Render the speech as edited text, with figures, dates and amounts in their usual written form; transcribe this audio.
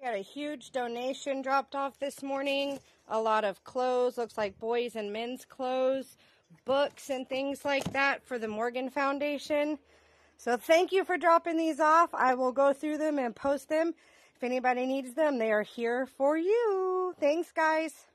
Got a huge donation dropped off this morning. A lot of clothes, looks like boys and men's clothes, books and things like that for the Morgan Foundation. So thank you for dropping these off. I will go through them and post them. If anybody needs them, they are here for you. Thanks, guys.